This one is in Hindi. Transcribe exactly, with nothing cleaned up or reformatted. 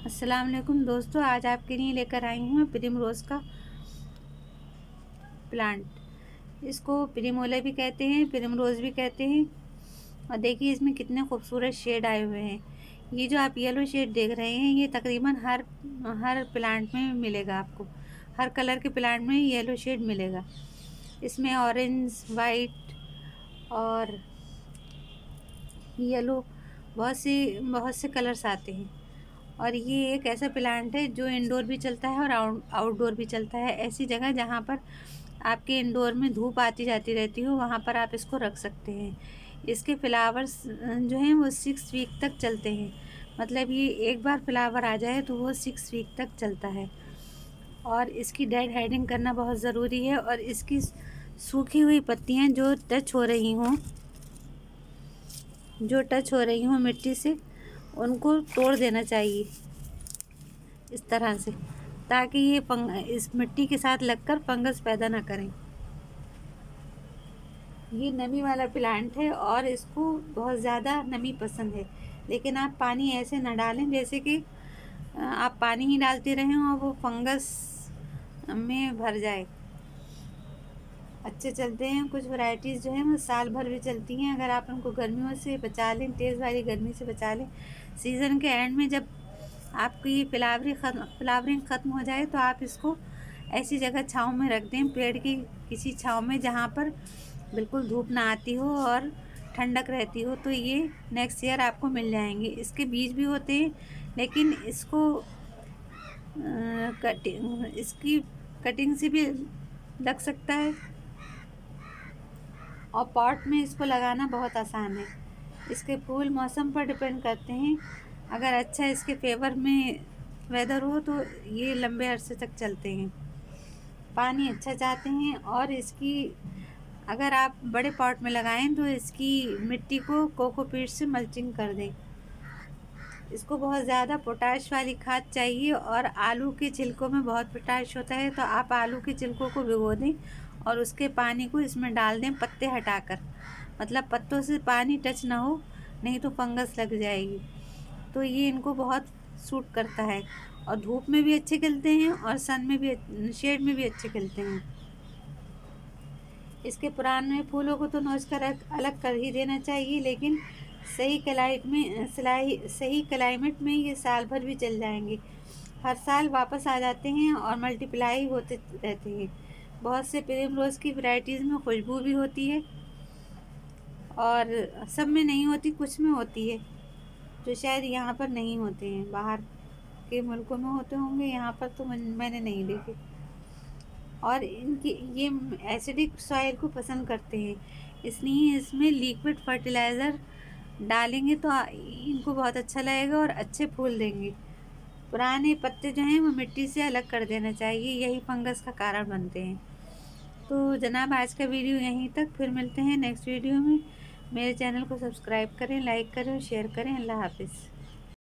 अस्सलाम वालेकुम दोस्तों, आज आपके लिए लेकर आई हूँ प्रिमरोज़ का प्लांट। इसको प्रिमोले भी कहते हैं, प्रिमरोज़ भी कहते हैं। और देखिए इसमें कितने खूबसूरत शेड आए हुए हैं। ये जो आप येलो शेड देख रहे हैं ये तकरीबन हर हर प्लांट में मिलेगा आपको। हर कलर के प्लांट में येलो शेड मिलेगा। इसमें ऑरेंज, वाइट और येलो बहुत सी बहुत से कलर्स आते हैं। और ये एक ऐसा प्लांट है जो इंडोर भी चलता है और आउटडोर भी चलता है। ऐसी जगह जहाँ पर आपके इंडोर में धूप आती जाती रहती हो वहाँ पर आप इसको रख सकते हैं। इसके फ्लावर्स जो हैं वो सिक्स वीक तक चलते हैं। मतलब ये एक बार फ्लावर आ जाए तो वो सिक्स वीक तक चलता है। और इसकी डेड हेडिंग करना बहुत ज़रूरी है। और इसकी सूखी हुई पत्तियाँ जो टच हो रही हों जो टच हो रही हों मिट्टी से, उनको तोड़ देना चाहिए इस तरह से, ताकि ये फंग इस मिट्टी के साथ लगकर फंगस पैदा ना करें। ये नमी वाला प्लांट है और इसको बहुत ज़्यादा नमी पसंद है। लेकिन आप पानी ऐसे ना डालें जैसे कि आप पानी ही डालते रहें और वो फंगस में भर जाए। अच्छे चलते हैं। कुछ वैरायटीज़ जो हैं वो साल भर भी चलती हैं अगर आप उनको गर्मियों से बचा लें, तेज़ वाली गर्मी से बचा लें। सीज़न के एंड में जब आपकी फ्लावरिंग ख़त्म फ्लावरिंग ख़त्म हो जाए तो आप इसको ऐसी जगह छाँव में रख दें, पेड़ की किसी छाँव में जहाँ पर बिल्कुल धूप ना आती हो और ठंडक रहती हो, तो ये नेक्स्ट ईयर आपको मिल जाएंगे। इसके बीज भी होते हैं लेकिन इसको कटिंग इसकी कटिंग से भी लग सकता है और पॉट में इसको लगाना बहुत आसान है। इसके फूल मौसम पर डिपेंड करते हैं। अगर अच्छा इसके फेवर में वेदर हो तो ये लंबे अरसे तक चलते हैं। पानी अच्छा चाहते हैं। और इसकी अगर आप बड़े पॉट में लगाएं तो इसकी मिट्टी को कोकोपीट से मल्चिंग कर दें। इसको बहुत ज़्यादा पोटाश वाली खाद चाहिए और आलू के छिलकों में बहुत पोटाश होता है, तो आप आलू के छिलकों को भिगो दें और उसके पानी को इसमें डाल दें पत्ते हटाकर। मतलब पत्तों से पानी टच ना हो, नहीं तो फंगस लग जाएगी। तो ये इनको बहुत सूट करता है और धूप में भी अच्छे खिलते हैं और सन में भी, शेड में भी अच्छे खिलते हैं। इसके पुराने फूलों को तो नोच कर अलग कर ही देना चाहिए, लेकिन सही क्लाइमेट में सलाई सही क्लाइमेट में ये साल भर भी चल जाएंगे। हर साल वापस आ जाते हैं और मल्टीप्लाई होते रहते हैं। बहुत से प्रिमरोज़ की वैरायटीज़ में खुशबू भी होती है और सब में नहीं होती, कुछ में होती है जो शायद यहाँ पर नहीं होते हैं। बाहर के मुल्कों में होते होंगे, यहाँ पर तो मैंने नहीं देखे। और इनकी ये एसिडिक सॉइल को पसंद करते हैं, इसलिए इसमें लिक्विड फर्टिलाइज़र डालेंगे तो इनको बहुत अच्छा लगेगा और अच्छे फूल देंगे। पुराने पत्ते जो हैं वो मिट्टी से अलग कर देना चाहिए, यही फंगस का कारण बनते हैं। तो जनाब आज का वीडियो यहीं तक, फिर मिलते हैं नेक्स्ट वीडियो में। मेरे चैनल को सब्सक्राइब करें, लाइक करें और शेयर करें। अल्लाह हाफिज़।